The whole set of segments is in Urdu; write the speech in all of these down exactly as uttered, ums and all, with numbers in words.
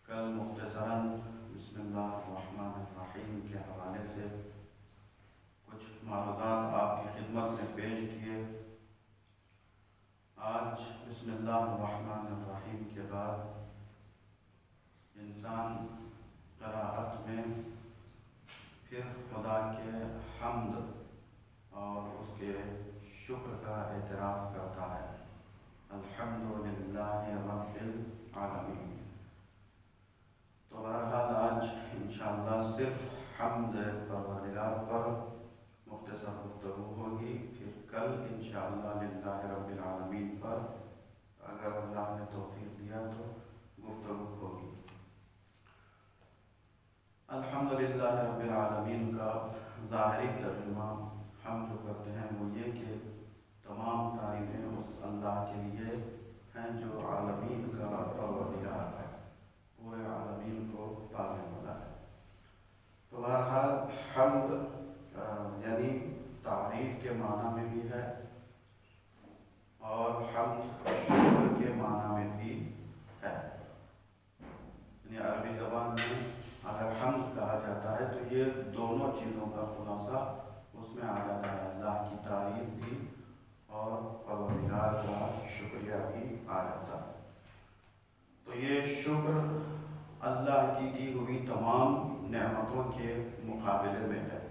کل مختصراً بسم اللہ الرحمن الرحیم کے حوالے سے کچھ معروضات آپ کی خدمت میں پیش کیے۔ آج بسم اللہ الرحمن الرحیم کے بعد انسان قراءت میں پھر خدا کے حمد اور اس کے شکر کا اعتراف کرتا ہے۔ الحمدللہ رب العالمین۔ تو بہرحال آج انشاءاللہ صرف حمد پروردگار پر مختصر گفتگو ہوگی، پھر کل انشاءاللہ للہ رب العالمین پر اگر اللہ نے توفیق دیا تو گفتگو ہوگی۔ الحمدللہ رب العالمین کا ظاہری ترجمہ ہم جو کرتے ہیں وہ یہ کہ تمام تعریفیں اس اللہ کے لیے ہیں جو عالمین کا پروردگار ہے، پورے عالمین کو پالنے والا ہے۔ تو بہرحال حمد یعنی تعریف کے معنی میں بھی ہے اور حمد شکر کے معنی میں بھی ہے۔ یعنی عربی زبان میں اگر حمد کہا جاتا ہے تو یہ دونوں چیزوں کا خلاصہ اس میں آ جاتا ہے، اللہ کی تعریف بھی اور پروردگار کا شکریہ بھی آ جاتا ہے۔ تو یہ شکر اللہ کی دی ہوئی تمام نعمتوں کے مقابلے میں ہے،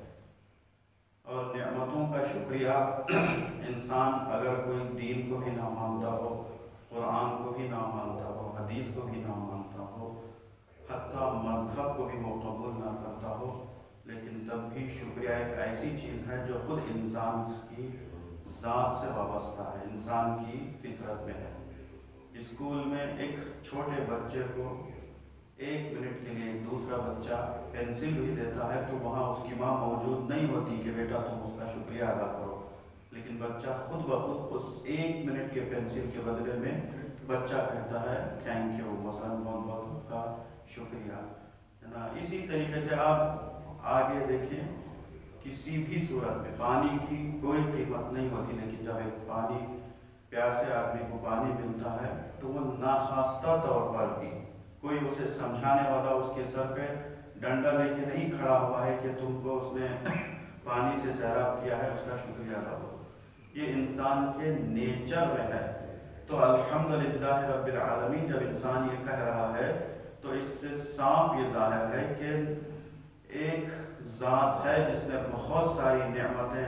اور نعمتوں کا شکریہ انسان اگر کوئی دین کو بھی نہ مانتا ہو، قرآن کو بھی نہ مانتا ہو، حدیث کو بھی نہ مانتا ہو، حتیٰ مذہب کو بھی وہ قبول نہ کرتا ہو، لیکن تب بھی شکریہ ایک ایسی چیز ہے جو خود انسان کی ذات سے وابستہ ہے، انسان کی فطرت میں ہے۔ اسکول میں ایک چھوٹے بچے کو ایک منٹ کے لیے ایک دوسرا بچہ پینسل بھی دیتا ہے تو وہاں اس کی ماں موجود نہیں ہوتی کہ بیٹا تم اس کا شکریہ ادا کرو، لیکن بچہ خود بخود اس ایک منٹ کے پینسل کے بدلے میں بچہ کہتا ہے تھینک یو، مثلاً بہت بہت کا شکریہ، ہے نا۔ اسی طریقے سے آپ آگے دیکھیں، کسی بھی صورت میں پانی کی کوئی قیمت نہیں ہوتی، لیکن جب ایک پانی پیاسے آدمی کو پانی ملتا ہے تو وہ ناخواستہ طور پر بھی کوئی اسے سمجھانے والا اس کے سر پہ ڈنڈا لے کے نہیں کھڑا ہوا ہے کہ تم کو اس نے پانی سے سیراب کیا ہے، اس کا شکریہ ادا کرو، یہ انسان کے نیچر میں ہے۔ تو الحمدللہ رب العالمین جب انسان یہ کہہ رہا ہے تو اس سے صاف یہ ظاہر ہے کہ ایک ذات ہے جس نے بہت ساری نعمتیں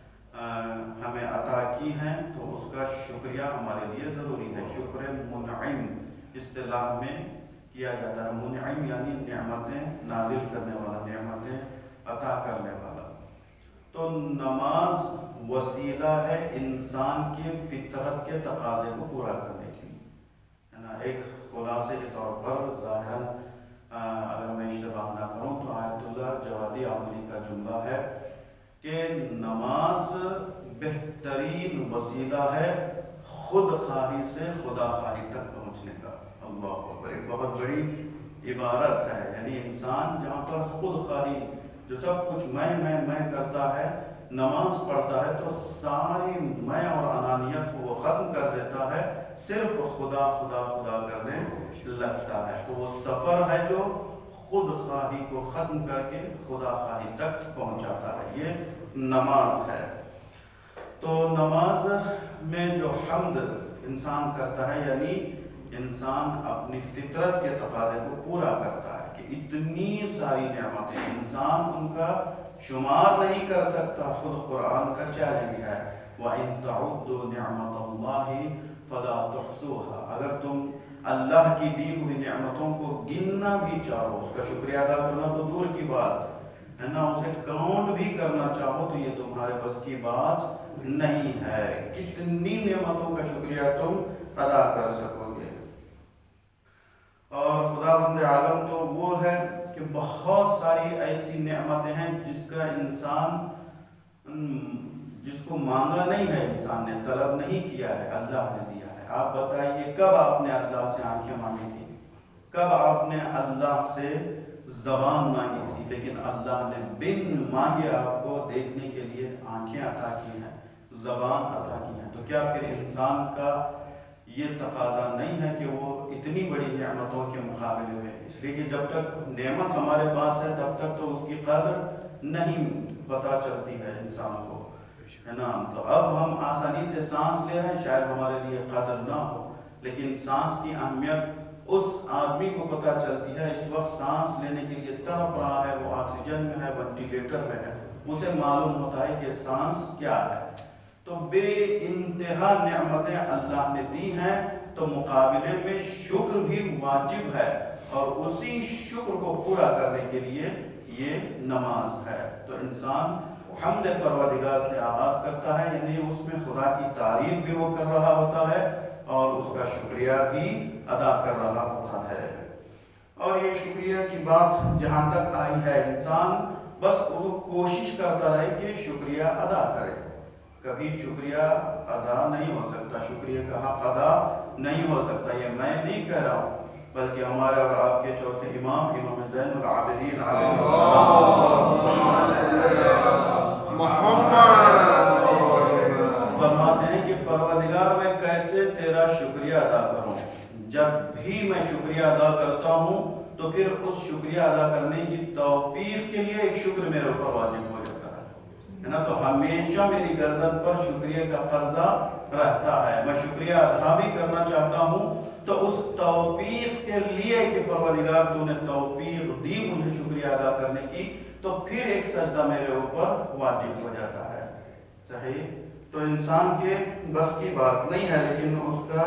ہمیں عطا کی ہیں، تو اس کا شکریہ ہمارے لیے ضروری ہے۔ شکر منعم اصطلاح میں کیا جاتا ہے، منعم یعنی نعمتیں نازل کرنے والا، نعمتیں عطا کرنے والا۔ تو نماز وسیلہ ہے انسان کے فطرت کے تقاضے کو پورا کرنے کے لیے، ہے نا۔ ایک خلاصے کے طور پر ظاہراً اگر میں اشتباہ نہ کروں تو آیت اللہ جوادی عاملی کا جملہ ہے کہ نماز بہترین وسیلہ ہے خود خواہی سے خدا خواہی تک پہنچنے کا۔ اللہ اکبر، ایک بہت بڑی عبارت ہے، یعنی انسان جہاں پر خود خواہی جو سب کچھ میں میں میں کرتا ہے، نماز پڑھتا ہے تو ساری میں اور انانیت کو وہ ختم کر دیتا ہے، صرف خدا خدا خدا کرنے لگتا ہے۔ تو وہ سفر ہے جو خود خواہی کو ختم کر کے خدا خواہی تک پہنچاتا ہے، یہ نماز ہے۔ تو نماز میں جو حمد انسان کرتا ہے، یعنی انسان اپنی فطرت کے تقاضے کو پورا کرتا ہے کہ اتنی ساری نعمتیں انسان ان کا شمار نہیں کر سکتا، خود قرآن کا چیلنج ہے وَإِن تَعُدُّوا نِعْمَةَ اللَّهِ فَلَا تُحْصُوهَا۔ اگر تم اللہ کی دی ہوئی نعمتوں کو گننا بھی چاہو، اس کا شکریہ ادا کرنا تو دور کی بات ہے نا، اسے کاؤنٹ بھی کرنا چاہو تو یہ تمہارے بس کی بات نہیں ہے، کتنی نعمتوں کا شکریہ تم ادا کر سکو گے۔ اور خدا بند عالم تو وہ ہے کہ بہت ساری ایسی نعمتیں ہیں جس کا انسان جس کو مانگا نہیں ہے، انسان نے طلب نہیں کیا ہے، اللہ نے دیا ہے۔ آپ بتائیے کب آپ نے اللہ سے آنکھیں مانگی تھی، کب آپ نے اللہ سے زبان مانگی تھی، لیکن اللہ نے بن مانگے آپ کو دیکھنے کے لیے آنکھیں عطا کی ہیں، زبان عطا کی ہیں۔ تو کیا پھر انسان کا یہ تقاضا نہیں ہے کہ وہ اتنی بڑی نعمتوں کے مقابلے میں، اس لیے کہ جب تک نعمت ہمارے پاس ہے تب تک تو اس کی قدر نہیں پتہ چلتی ہے انسان کو، ہے نا۔ تو اب ہم آسانی سے سانس لے رہے ہیں، شاید ہمارے لیے قدر نہ ہو، لیکن سانس کی اہمیت اس آدمی کو پتہ چلتی ہے اس وقت سانس لینے کے لیے تڑپ رہا ہے، وہ آکسیجن میں ہے، وینٹیلیٹر میں ہے، اسے معلوم ہوتا ہے کہ سانس کیا ہے۔ تو بے انتہا نعمتیں اللہ نے دی ہیں، تو مقابلے میں شکر بھی واجب ہے، اور اسی شکر کو پورا کرنے کے لیے یہ نماز ہے۔ تو انسان حمد پروردگار سے آغاز کرتا ہے، یعنی اس میں خدا کی تعریف بھی وہ کر رہا ہوتا ہے اور اس کا شکریہ بھی ادا کر رہا ہوتا ہے۔ اور یہ شکریہ کی بات جہاں تک آئی ہے، انسان بس وہ کوشش کرتا رہے کہ شکریہ ادا کرے، کبھی شکریہ ادا نہیں ہو سکتا، شکریہ کا حق ادا نہیں ہو سکتا۔ یہ میں نہیں کہہ رہا ہوں، بلکہ ہمارے اور آپ کے چوتھے امام امام زین العابدین علیہ فرماتے ہیں کہ پروردگار میں کیسے تیرا شکریہ ادا کروں؟ جب بھی میں شکریہ ادا کرتا ہوں تو پھر اس شکریہ ادا کرنے کی توفیق کے لیے ایک شکر میرے اوپر واجب ہو جاتا ہے نا۔ تو ہمیشہ میری گردن پر شکریہ کا قرضہ رہتا ہے، میں شکریہ ادا بھی کرنا چاہتا ہوں، تو اس توفیق کے لیے کہ پروردگار تو نے توفیق دی مجھے شکریہ ادا کرنے کی، تو پھر ایک سجدہ میرے اوپر واجب ہو جاتا ہے۔ صحیح؟ تو انسان کے بس کی بات نہیں ہے، لیکن اس کا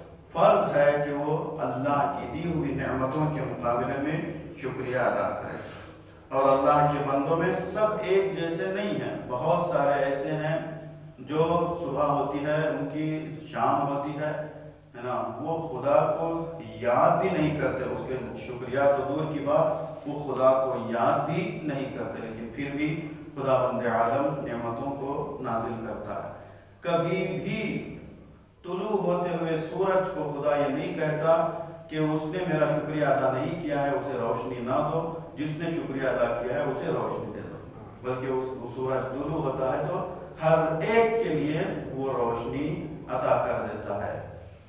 فرض ہے کہ وہ اللہ کی دی ہوئی نعمتوں کے مقابلے میں شکریہ ادا کرے۔ اور اللہ کے بندوں میں سب ایک جیسے نہیں ہیں، بہت سارے ایسے ہیں جو صبح ہوتی ہے ان کی شام ہوتی ہے ہے نا، وہ خدا کو یاد بھی نہیں کرتے، اس کے شکریہ تو دور کی بات، وہ خدا کو یاد بھی نہیں کرتے، لیکن پھر بھی خدا بند عالم نعمتوں کو نازل کرتا ہے۔ کبھی بھی طلوع ہوتے ہوئے سورج کو خدا یہ نہیں کہتا کہ اس نے میرا شکریہ ادا نہیں کیا ہے اسے روشنی نہ دو، جس نے شکریہ ادا کیا ہے اسے روشنی دے دو، بلکہ اس سورج طلوع ہوتا ہے تو ہر ایک کے لیے وہ روشنی عطا کر دیتا ہے۔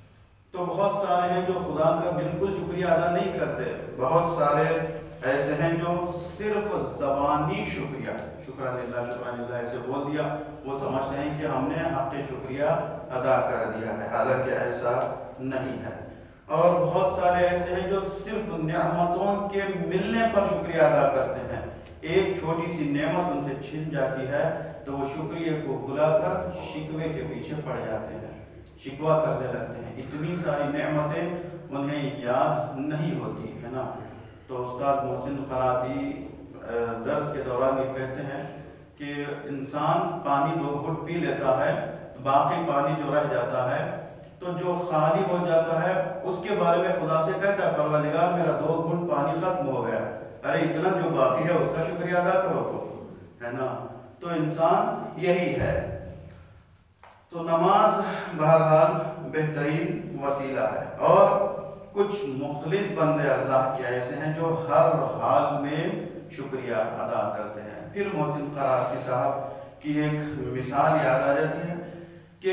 تو بہت سارے ہیں جو خدا کا بالکل شکریہ ادا نہیں کرتے، بہت سارے ایسے ہیں جو صرف زبانی شکریہ شکران اللہ شکران اللہ ایسے بول دیا، وہ سمجھتے ہیں کہ ہم نے حق شکریہ ادا کر دیا ہے، حالانکہ ایسا نہیں ہے۔ اور بہت سارے ایسے ہیں جو صرف نعمتوں کے ملنے پر شکریہ ادا کرتے ہیں، ایک چھوٹی سی نعمت ان سے چھن جاتی ہے تو وہ شکریہ کو بھلا کر شکوے کے پیچھے پڑ جاتے ہیں، شکوہ کرنے لگتے ہیں، اتنی ساری نعمتیں انہیں یاد نہیں ہوتی ہے نا۔ تو استاد محسن قراتی درس کے دوران یہ کہتے ہیں کہ انسان پانی دو گھٹ پی لیتا ہے، باقی پانی جو رہ جاتا ہے تو جو خالی ہو جاتا ہے اس کے بارے میں خدا سے کہتا ہے پروردگار میرا دو گھٹ پانی ختم ہو گیا، ارے اتنا جو باقی ہے اس کا شکریہ ادا کرو تو، ہے نا۔ تو انسان یہی ہے۔ تو نماز بہرحال بہترین وسیلہ ہے، اور کچھ مخلص بندے اللہ کے ایسے ہیں جو ہر حال میں شکریہ ادا کرتے ہیں۔ پھر محسن قراتی صاحب کی ایک مثال یاد آ جاتی ہے کہ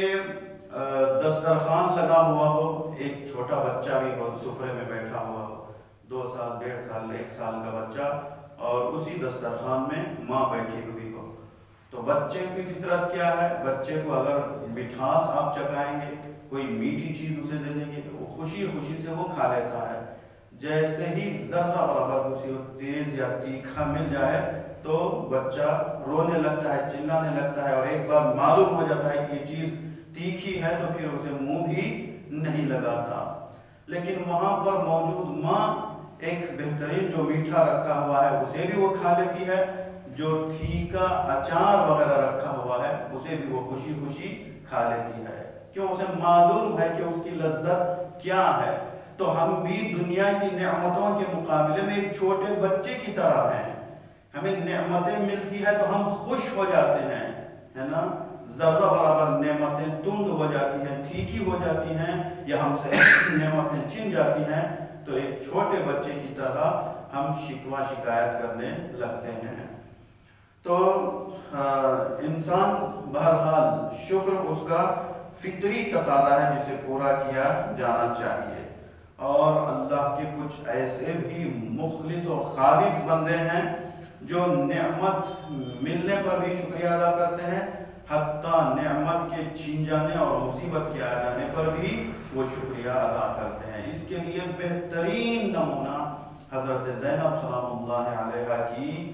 دسترخوان لگا ہوا ہو، ایک چھوٹا بچہ بھی ہو سفرے میں بیٹھا ہوا ہو، دو سال ڈیڑھ سال ایک سال کا بچہ، اور اسی دسترخوان میں ماں بیٹھی ہوئی ہو، تو بچے کی فطرت کیا ہے؟ بچے کو اگر مٹھاس آپ چکھائیں گے، کوئی میٹھی چیز اسے دے دیں گے تو وہ خوشی خوشی سے وہ کھا لیتا ہے۔ جیسے ہی ذرہ برابر کسی کو تیز یا تیکھا مل جائے تو بچہ رونے لگتا ہے، چلانے لگتا ہے، اور ایک بار معلوم ہو جاتا ہے کہ یہ چیز تیکھی ہے تو پھر اسے منہ بھی نہیں لگاتا۔ لیکن وہاں پر موجود ماں ایک بہترین جو میٹھا رکھا ہوا ہے اسے بھی وہ کھا لیتی ہے، جو تھیکا اچار وغیرہ رکھا ہوا ہے اسے بھی وہ خوشی خوشی کھا لیتی ہے، کیوں؟ اسے معلوم ہے کہ اس کی لذت کیا ہے۔ تو ہم بھی دنیا کی نعمتوں کے مقابلے میں ایک چھوٹے بچے کی طرح ہیں، ہمیں نعمتیں ملتی ہے تو ہم خوش ہو جاتے ہیں، ہے نا۔ ذرہ برابر نعمتیں تند ہو جاتی ہیں، ٹھیکی ہو جاتی ہیں، یا ہم سے نعمتیں چھن جاتی ہیں تو ایک چھوٹے بچے کی طرح ہم شکوہ شکایت کرنے لگتے ہیں۔ تو انسان بہرحال شکر اس کا فطری تقاضا ہے جسے پورا کیا جانا چاہیے۔ اور اللہ کے کچھ ایسے بھی مخلص اور خالص بندے ہیں جو نعمت ملنے پر بھی شکریہ ادا کرتے ہیں، حتیٰ نعمت کے چھین جانے اور مصیبت کے آ جانے پر بھی وہ شکریہ ادا کرتے ہیں۔ اس کے لیے بہترین نمونہ حضرت زینب سلام اللہ علیہ کی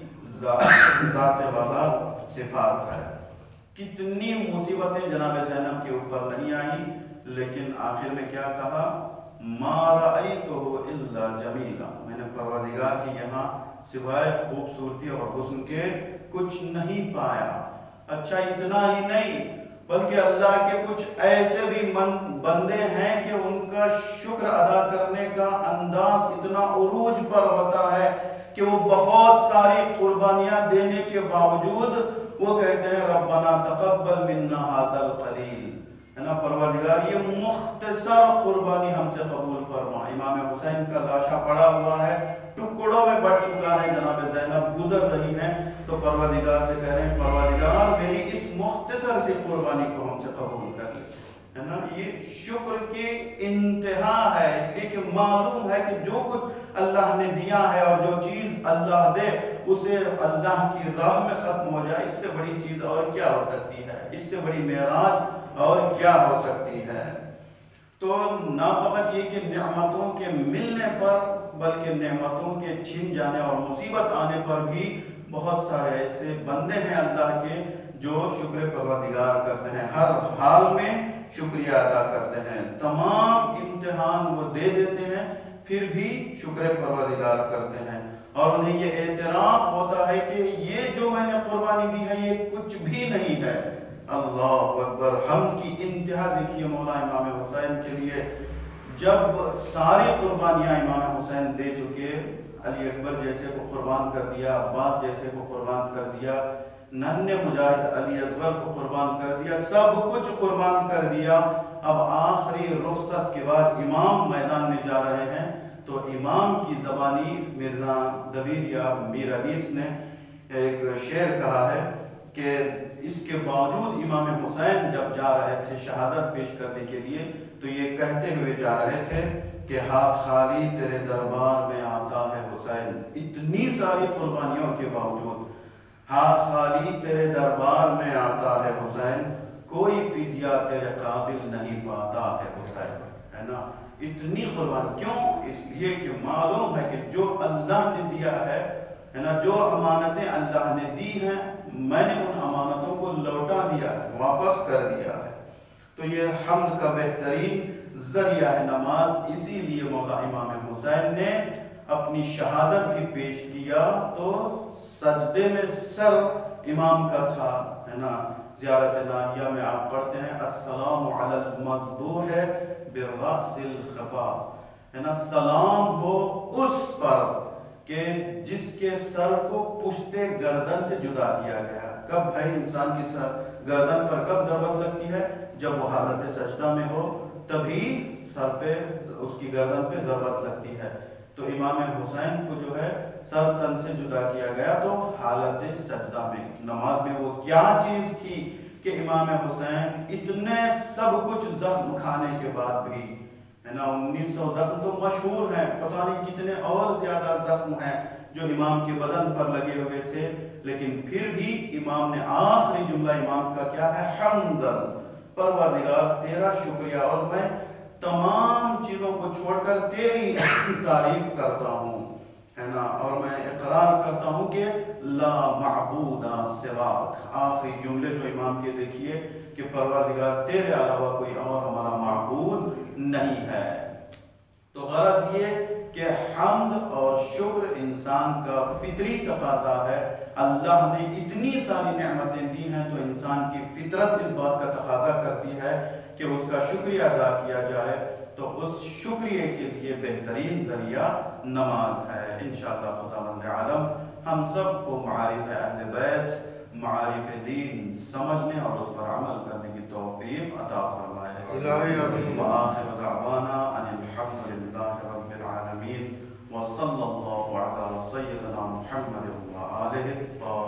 ذات والا صفات ہے۔ کتنی مصیبتیں جناب زینب کے اوپر نہیں آئی، لیکن آخر میں کیا کہا؟ ما رأیتہ الا جمیلا، میں نے پروردگار کی یہاں سوائے خوبصورتی اور حسن کے کچھ نہیں پایا۔ اچھا اتنا ہی نہیں بلکہ اللہ کے کچھ ایسے بھی بندے ہیں کہ ان کا شکر ادا کرنے کا انداز اتنا عروج پر ہوتا ہے کہ وہ بہت ساری قربانیاں دینے کے باوجود وہ کہتے ہیں ربنا تقبل منا ھذا القلیل، ہے نا پروردگار یہ مختصر قربانی ہم سے قبول فرما۔ امام حسین کا لاشا پڑا ہوا ہے، ٹکڑوں میں بٹ چکا ہے، جناب زینب گزر رہی ہیں تو پروردگار سے کہہ رہے ہیں پروردگار میری اس مختصر سی قربانی کو ہم سے قبول کر لے، ہے نا۔ یہ شکر کی انتہا ہے، اس لیے کہ معلوم ہے کہ جو کچھ اللہ نے دیا ہے اور جو چیز اللہ دے اسے اللہ کی راہ میں ختم ہو جائے، اس سے بڑی چیز اور کیا ہو سکتی ہے، اس سے بڑی معراج اور کیا ہو سکتی ہے۔ تو نہ فقط یہ کہ نعمتوں کے ملنے پر بلکہ نعمتوں کے چھن جانے اور مصیبت آنے پر بھی بہت سارے ایسے بندے ہیں اللہ کے جو شکر پروردگار کرتے ہیں، ہر حال میں شکریہ ادا کرتے ہیں، تمام امتحان وہ دے دیتے ہیں پھر بھی شکر پروردگار کرتے ہیں، اور انہیں یہ اعتراف ہوتا ہے کہ یہ جو میں نے قربانی دی ہے یہ کچھ بھی نہیں ہے۔ اللہ اکبر، حمد کی انتہا دیکھیے مولا امام حسین کے لیے، جب ساری قربانیاں امام حسین دے چکے، علی اکبر جیسے کو قربان کر دیا، عباس جیسے کو قربان کر دیا، ننھے مجاہد علی اصغر کو قربان کر دیا، سب کچھ قربان کر دیا، اب آخری رخصت کے بعد امام میدان میں جا رہے ہیں تو امام کی زبانی مرزا دبیر یا میر انیس نے ایک شعر کہا ہے کہ اس کے باوجود امام حسین جب جا رہے تھے شہادت پیش کرنے کے لیے تو یہ کہتے ہوئے جا رہے تھے کہ ہاتھ خالی تیرے دربار میں آتا ہے حسین، اتنی ساری قربانیوں کے باوجود ہاتھ خالی تیرے دربار میں آتا ہے حسین، کوئی فدیہ تیرے قابل نہیں پاتا ہے حسین، ہے نا۔ اتنی قربان کیوں؟ اس لیے کہ معلوم ہے کہ جو اللہ نے دیا ہے ہے نا، جو امانتیں اللہ نے دی ہیں میں نے ان امانتوں کو لوٹا دیا ہے، واپس کر دیا ہے۔ تو یہ حمد کا بہترین ذریعہ ہے نماز، اسی لیے مولا امام حسین نے اپنی شہادت بھی پیش کیا تو سجدے میں سر امام کا تھا، ہے نا۔ زیارت ناہیہ میں آپ پڑھتے ہیں السلام علی المذبوح بالرأس الخفا، ہے نا، سلام ہو اس پر کہ جس کے سر کو پشت گردن سے جدا کیا گیا۔ کب ہے انسان کی سر گردن پر کب ضربت لگتی ہے؟ جب وہ حالت سجدہ میں ہو تبھی سر پہ اس کی گردن پہ ضربت لگتی ہے۔ تو امام حسین کو جو ہے سر تن سے جدا کیا گیا تو حالت سجدہ میں، نماز میں وہ کیا چیز تھی کہ امام حسین اتنے سب کچھ زخم کھانے کے بعد بھی، ہے نا، انیس سو زخم تو مشہور ہیں، پتہ نہیں کتنے اور زیادہ زخم ہیں جو امام کے بدن پر لگے ہوئے تھے، لیکن پھر بھی امام نے آخری جملہ امام کا کیا ہے؟ حمدن، پروردگار تیرا شکریہ، اور میں تمام چیزوں کو چھوڑ کر تیری تعریف کرتا ہوں، ہے نا، اور میں اقرار کرتا ہوں کہ لا معبود سواک۔ آخری جملے جو امام کے دیکھیے کہ پروردگار تیرے علاوہ کوئی اور ہمارا معبود نہیں ہے۔ تو غرض یہ کہ حمد اور شکر انسان کا فطری تقاضا ہے۔ اللہ نے اتنی ساری نعمتیں دی ہیں تو انسان کی فطرت اس بات کا تقاضا کرتی ہے کہ اس کا شکریہ ادا کیا جائے، تو اس شکریہ کے لیے بہترین ذریعہ نماز ہے۔ انشاءاللہ خداوند عالم ہم سب کو معارف اہل بیت، معارف دین سمجھنے اور اس پر عمل کرنے کی توفیق عطا فرمائے۔ الہی آمین۔ وآخر دعوانا ان الحمد للہ رب العالمین، وصلی اللہ علی سیدنا محمد وآلہ الطاہرین۔